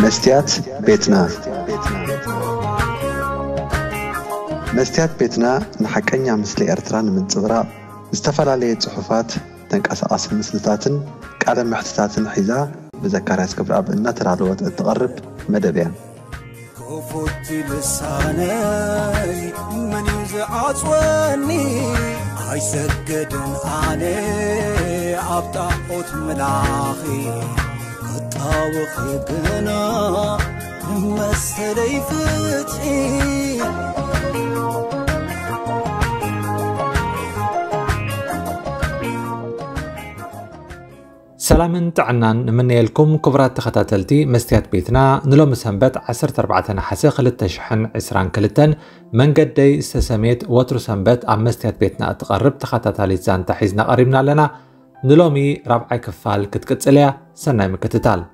مستيات بيتنا مستيات بيتنا نحكينا مثل إرتران من صغراء استفعل صحفات تنقص مسلتاتن قال محتتاتن حيزا بذكريات كبر أب إنها ترعلوات التقرب مدبيا كفوتي لساني من يزعصوني عيسجدن عني عبطاقوت ملاخي قطاوخي قنا مسلي فتحي سلامن تعنان من يلكم كبرات تخطاتلتي مستيات بيتنا نلوم سنبت 14 نحاسي خلت تشحن عسران كلتن منقدي استسميت وتر سنبت عم مستيات بيتنا تقرب تخطاتاليت زان تحيزنا قريبنا لنا نلومي رابعي كفال كتكتسليا سناي مكتتال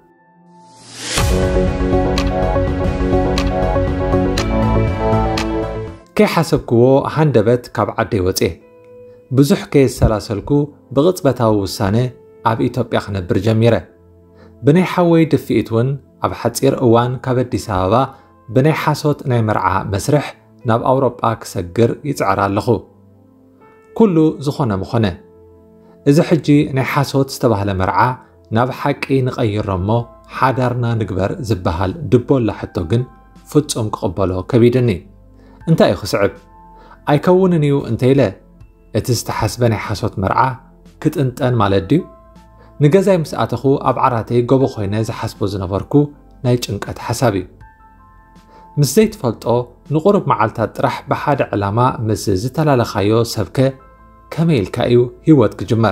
كي حسبكو هندبت كاب عدي وطيه بزح كي سلاسلكو بغصبتاو وسانه ኣብ ኢትዮጵያ ክነብር ጀሚረ ብናይ ሓወይ ድፍኢት ውን ኣብ ሓፂር እዋን ካብ ኣዲስ ኣበባ ብናይ ሓሶት ናይ መርዓ መስርሕ ናብ ኣውሮጳ ክሰግር ይፅዕር ኣለኹ ኩሉ ዝኾነ ምኾነ እዚ ሕጂ ናይ ሓሶት ዝተባህለ መርዓ ናብ ሓቂ ንቐይሮ እሞ ሓዳርና ንግበር ዝበሃል ድቦላ ሕቶ ግን ፍጹም ክቕበሎ ከቢድኒ እንታይ እዩ ክስዕብ ኣይከውንን እዩ እንተኢለ እቲ ዝተሓስበ ናይ ሓሶት መርዓ ክትንጠን ማለት ድዩ ንገዛይ ምስ ኣተኹ ኣብ ዓራተይ ጎቦ ኮይነ ዝሓስቦ ዝነበርኩ ናይ ጭንቀት ሓሳብ እዩ ምስ ዘይትፈልጦ ንቑርብ መዓልታት ጥራሕ ብሓደ ዕላማ ምስ ዝተላለኻዮ ሰብከ ከመይ ኢልካ እዩ ህይወት ክጅመር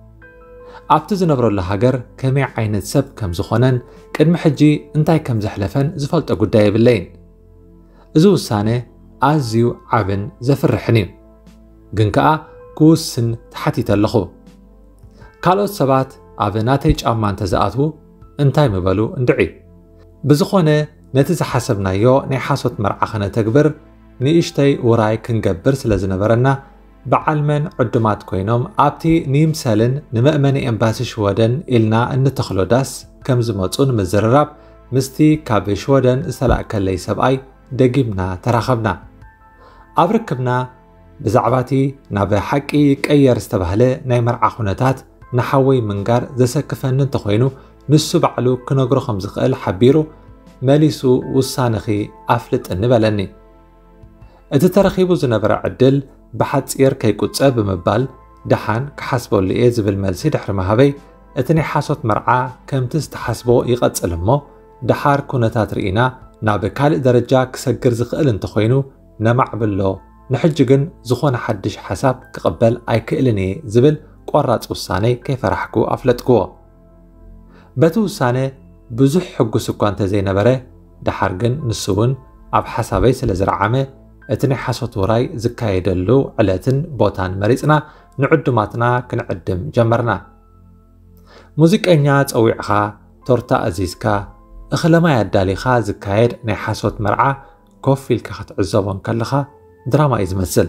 ኣብቲ ዝነብረሉ ሃገር ከመይ ዓይነት ሰብ ከም ዝኾነን ቅድሚ ሕጂ እንታይ ከም ዘሕለፈን ዝፈልጦ ጉዳይ የብለይን እዚ ውሳነ ኣዝዩ ዓብን ዘፍርሕን እዩ ግን ከዓ ክውስን ተሓቲት ኣለኹ ካልኦት ሰባት ኣብ ናተይ ጫማ እንተዝኣትዉ እንታይ ምበሉ እንድዒ ብዝኾነ ነቲ ዝሓሰብናዮ ናይ ሓሶት መርዓ ኸነተግብር ንእሽተይ ውራይ ክንገብር ስለ ዝነበረና ብዓልመን ዕዱማት ኮይኖም ኣብቲ ንይምሰልን ንመእመኒ ኤምባሲ ሽወደን ኢልና እንተኽሎ ዳስ ከም ዝመፁ ንምዝርራብ ምስቲ ካብ ሽወደን ዝተላእከለይ ሰብኣይ ደጊምና ተራኸብና ኣብ ርክብና ብዛዕባቲ ናብ ሓቂ ይቀየር ዝተባህለ ናይ መርዓ ኩነታት ንሓወይ ምንጋር ዘሰክፈኒ እንተኾይኑ ንሱ ባዕሉ ክነግሮ ከም ዝኽእል ሓቢሩ መሊሱ ውሳነኺ ኣፍልጥ እንበለኒ እቲ ተረኺቡ ዝነበረ ዕድል ብሓፂር ከይቁፀብ ብምባል ድሓን ክሓስበሉ እየ ዝብል መልሲ ድሕሪ መሃበይ እቲ ናይ ሓሶት መርዓ ከምቲ ዝተሓስቦ ይቐፅል እሞ ድሓር ኩነታት ርኢና ናብ ካልእ ደረጃ ክሰግር ዝኽእል እንተኾይኑ ነማዕብሎ ንሕጂ ግን ዝኾነ ሓድሽ ሓሳብ ክቕበል ኣይክእልን እየ ዝብል ቆራፅ ውሳነ ከይፈራሕኩ ኣፍለጥክዎ በቲ ውሳነ ብዙሕ ሕጉስ እኳ እንተዘይነበረ ድሓር ግን ንሱ እውን ኣብ ሓሳበይ ስለ ዝረዓመ እቲ ናይ ሓሶት ውራይ ዝካየደሉ ዕለትን ቦታን መሪፅና ንዕዱማትና ክንዕድም ጀመርና ሙዚቀኛ ፀዊዕኻ ቶርታ ኣዚዝካ እኽለማይ ኣዳሊኻ ዝካየድ ናይ ሓሶት መርዓ ኮፍ ኢልካ ክትዕዘቦን ከለኻ ድራማ እዩ ዝመስል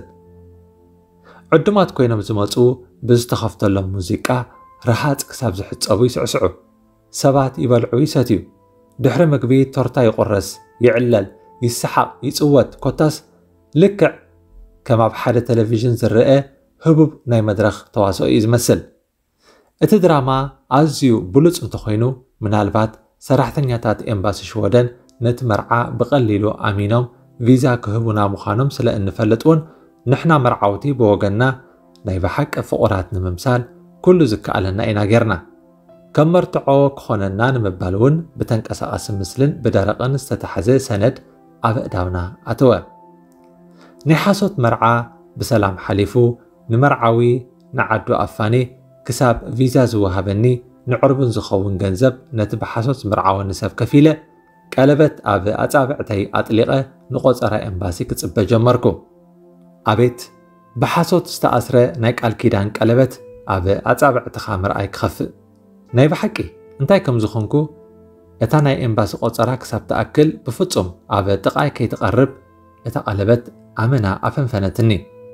ዕዱማት ኮይኖም ዝመፁ ብዝተኸፍተሎም ሙዚቃ ረሃፅ ክሳብ ዝሕፀቡ ይስዕስዑ ሰባት ይበልዑ ይሰትዩ ድሕሪ ምግቢ ቶርታ ይቁረስ ይዕለል ይስሓቅ ይፅወት ኮታስ ልክዕ ከም ኣብ ሓደ ቴሌቪዥን ዝርአ ህቡብ ናይ መድረኽ ተዋስኦ እዩ ዝመስል እቲ ድራማ ኣዝዩ ብሉፅ እንተኾይኑ ምናልባት ሰራሕተኛታት ኤምባሲ ሽወደን ነቲ መርዓ ብቐሊሉ ኣሚኖም ቪዛ ክህቡና ምዃኖም ስለ እንፈልጥ እውን ንሕና መርዓውቲ ብወገንና ናይ ብሓቂ ፍቑራት ንምምሳል ኩሉ ዝከኣለና ኢና ጌርና ከም መርትዖ ክኾነና ንምባል እውን ብተንቀሳቐሲ ምስልን ብደረቕን ዝተተሓዘ ሰነድ ኣብ ኣእዳውና ኣተወ ናይ ሓሶት መርዓ ብሰላም ሓሊፉ ንመርዓዊ ንዓዱ ኣፋኒ ክሳብ ቪዛ ዝወሃበኒ ንዕርቡን ዝኸውን ገንዘብ ነቲ ብሓሶት ዝምርዓወኒ ሰብ ከፊለ ቀለበት ኣብ ኣጻብዕተይ ኣጥሊቐ ንቆፀራ ኤምባሲ ክጽበ ጀመርኩ ኣቤት ብሓሶት ዝተኣስረ ናይ ቃል ኪዳን ቀለበት ኣብ ኣጻብዕትኻ ምርኣይ ክኸፍእ ናይ ብሓቂ እንታይ ከም ዝኾንኩ እታ ናይ ኤምባሲ ቆፀራ ክሳብ ተኣክል ብፍጹም ኣብ ጥቓይ ከይትቐርብ እታ ቀለበት ኣመና ኣፈንፈነትኒ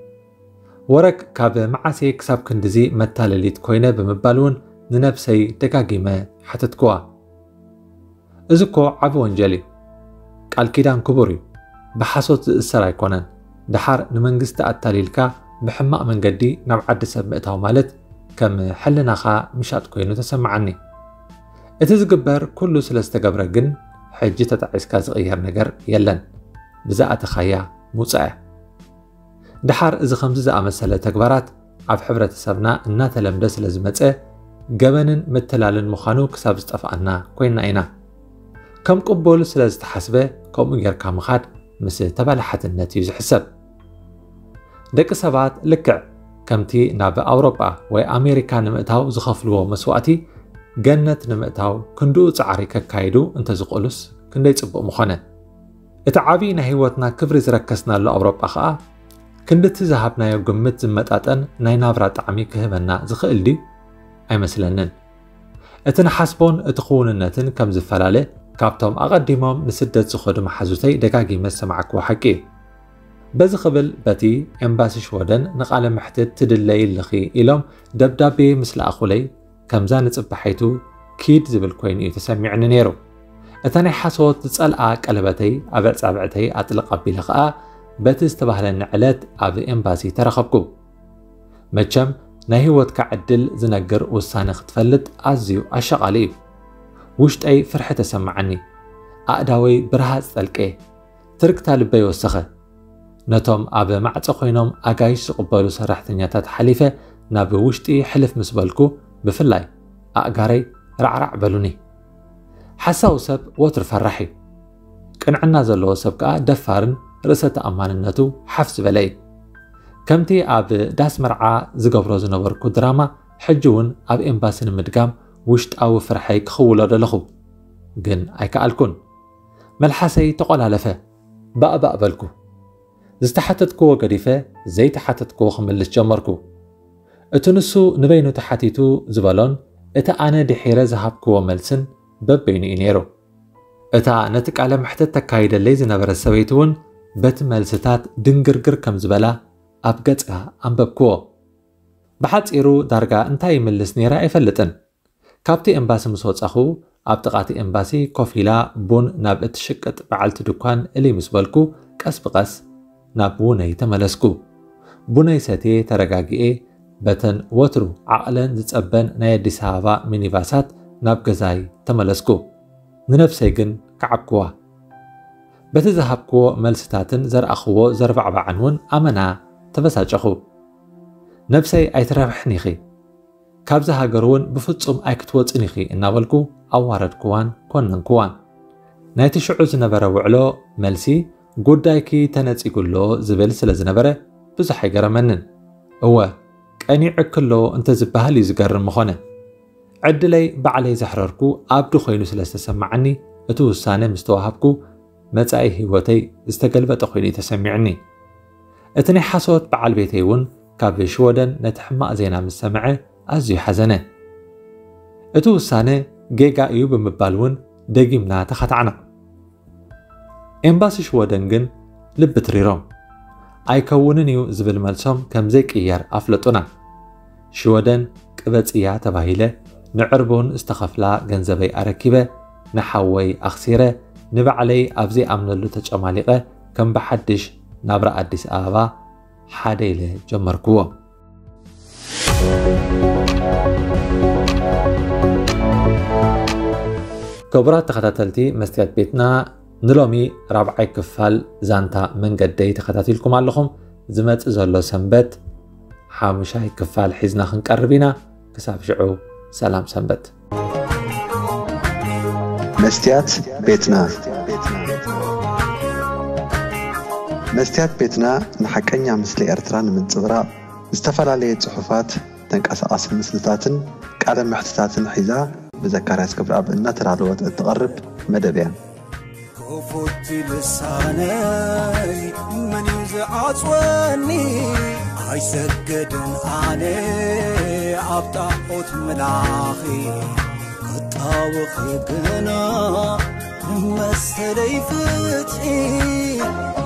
ወረቅ ካብ መዓሴ ክሳብ ክንድዚ መታለሊት ኮይነ ብምባል እውን ንነብሰይ ደጋጊመ ሓተትክዋ እዝኮ ዓብ ወንጀል እዩ ቃል ኪዳን ክቡር እዩ ብሓሶት ዝእሰር ኣይኮነን ድሓር ንመንግስቲ ኣታሊልካ ብሕማቕ መንገዲ ናብ ዓዲ ሰብ ምእታው ማለት ከም ሕልናኻ ምሻጥ ኮይኑ ተሰማዓኒ እቲ ዝግበር ኩሉ ስለ ዝተገብረ ግን ሕጂ ተጣዒስካ ዝቕየር ነገር የለን ብዛኣትኻያ ሙፃእ ድሓር እዚ ከምዚ ዝኣመሰለ ተግባራት ኣብ ሕብረተሰብና እናተለምደ ስለ ዝመፀ ገበንን ምትላልን ምዃኑ ክሳብ ዝጠፍኣና ኮይና ኢና ከም ቅቡል ስለ ዝተሓስበ ከምኡ ጌርካ ምኻድ ምስ ተበላሕትነት እዩ ዝሕሰብ ደቂ ሰባት ልክዕ ከምቲ ናብ ኣውሮጳ ወይ ኣሜሪካ ንምእታው ዝኸፍልዎ መስዋእቲ ገነት ንምእታው ክንድኡ ፃዕሪ ከካይዱ እንተዝቕሉስ ክንደይ ጽቡቕ ምኾነ እቲ ዓብዪ ናይ ህይወትና ክብሪ ዝረከስናሉ ኣውሮጳ ከዓ ክንድቲ ዝሃብናዮ ግምት ዝመጣጠን ናይ ናብራ ጣዕሚ ክህበና ዝኽእል ድዩ ኣይመስለንን እቲ ንሓስቦን እቲ ክውንነትን ከም ዝፈላለ ካብቶም ኣቐዲሞም ንስደት ዝኸዱ መሓዙተይ ደጋጊመ ሰማዓክዎ ሓቂ እዩ በዚ ክብል በቲ ኤምባሲ ሽወደን ንቓለ ምሕትት ትድለይልኺ ኢሎም ደብዳቤ ምስ ለኣኹለይ ከምዛ ንፅባሐይቱ ኪድ ዝብል ኮይኑ እዩ ተሰሚዕኒ ነይሩ እታ ናይ ሓሶት ዝጸልኣ ቀለበተይ ኣብ ዕፃብዕተይ ኣጥልቕ ኣቢለ ከዓ በቲ ዝተባህለኒ ዕለት ኣብ ኤምባሲ ተረኸብኩ መቸም ናይ ህይወትካ ዕድል ዝነግር ውሳነ ክትፈልጥ ኣዝዩ ኣሸቓሊ እዩ ውሽጠይ ፍርሒ ተሰማዓኒ ኣእዳወይ ብርሃፅ ጠልቀ ትርክታ ልበይ ወሰኸ ነቶም ኣብ ማዕፀ ኮይኖም ኣጋይሽ ዝቕበሉ ሰራሕተኛታት ሓሊፈ ናብ ውሽጢ ሕልፍ ምስ በልኩ ብፍላይ ኣእጋረይ ራዕራዕ በሉኒ ሓሳዊ ሰብ ወትር ፈራሕ እዩ ቅንዕና ዘለዎ ሰብ ከዓ ደፋርን ርእሰ ተኣማንነቱ ሓፍ ዝበለ እዩ ከምቲ ኣብ ዳስ መርዓ ዝገብሮ ዝነበርኩ ድራማ ሕጂ እውን ኣብ ኤምባሲ ንምድጋም ውሽጣዊ ፍርሐይ ክኽውሎ ደለኹ ግን ኣይከኣልኩን መልሓሰይ ተቆላለፈ ባእባእ በልኩ ዝተሓተትክዎ ገዲፈ ዘይተሓተትክዎ ክምልስ ጀመርኩ እቲ ንሱ ንበይኑ ተሓቲቱ ዝበሎን እቲ ኣነ ድሒረ ዝሃብክዎ መልስን በበይኑ እዩ ነይሩ እታ ነቲ ቃለ ምሕተት ተካይደለይ ዝነበረት ሰበይቲ እውን በቲ መልስታት ድንግርግር ከም ዝበላ ኣብ ገጽ ኣንበብክዎ ብሓፂሩ ዳርጋ እንታይ ይምልስ ነይራ ኣይፈልጥን ካብቲ ኤምባሲ ምስ ወፃኹ ኣብ ጥቓቲ ኤምባሲ ኮፍ ኢላ ቡን ናብ እትሽቅጥ በዓልቲ ድኳን እልይ ምስ በልኩ ቀስ ብቐስ ናብ ውነይ ተመለስኩ ቡነይ ሰትየ ተረጋጊኤ በተን ወትሩ ዓቕለን ዝጸበን ናይ ኣዲስ ኣበባ ሚኒባሳት ናብ ገዛይ ተመለስኩ ንነፍሰይ ግን ከዓብክዋ በቲ ዝሃብክዎ መልስታትን ዘርኣኽዎ ዘርባዕባዕን እውን ኣመና ተበሳጨኹ ነፍሰይ ኣይትረብሕኒ ኢኺ ካብዚ ሃገር እውን ብፍጹም ኣይክትወፅን ኢኺ እናበልኩ ኣዋረድክዋን ኮነንክዋን ናይቲ ሽዑ ዝነበረ ውዕሎ መልሲ ጉዳይኪ ተነፂጉሎ ዝብል ስለ ዝነበረ ብዙሕ ኣይገረመንን እወ ቀኒዕ ክሎ እንተዝበሃል እዩ ዝገርም ምኾነ ዕድለይ ባዕለይ ዘሕረርኩ ኣብዲ ኮይኑ ስለ ዝተሰማዓኒ እቲ ውሳነ ምስ ተዋሃብኩ መጻኢ ህይወተይ ዝተገልበጠ ኮይኑ ተሰሚዕኒ እቲ ናይ ሓሶት በዓል ቤተይ እውን ካብ ሽወደን ነቲ ሕማቕ ዜና ምስ ሰምዐ ኣዝዩ ሓዘነ እቲ ውሳነ ጌጋ እዩ ብምባል እውን ደጊምና ተኸታዕና ኤምባሲ ሽወደን ግን ልቢ ትሪሮም ኣይከውንን እዩ ዝብል መልሶም ከም ዘይቅየር ኣፍለጡና ሽወደን ቅበፅያ ተባሂለ ንዕርቡን ዝተኸፍላ ገንዘበይ ኣረኪበ ንሓወይ ኣኽሲረ ንባዕለይ ኣብዘይ ኣምነሉ ተጨማሊቐ ከም ብሓድሽ ናብራ ኣዲስ ኣበባ ሓደ ኢለ ጀመርክዎ ክቡራት ተኸታተልቲ መስትያት ቤትና ንሎሚ ራብዓይ ክፋል ዛንታ መንገደይ ተኸታቲልኩም ኣለኹም ዝመጽእ ዘሎ ሰንበት ሓሙሻይ ክፋል ሒዝና ክንቀርብ ኢና ክሳብ ሽዑ ሰላም ሰንበት መስትያት ቤትና መስትያት ቤትና ንሓቀኛ ምስሊ ኤርትራ ንምንጽብራቕ ዝተፈላለዩ ጽሑፋት ተንቀሳቓሲ ምስልታትን ቃለ ምሕትታትን ሒዛ ብዘካርያስ ክብረኣብ እናተራለወት እትቐርብ መደብ እያ كفوت لساني من يزعصوني هاي سجدن علي عبطاقوت ملاخي قطاوخي بنا مسلي فتحي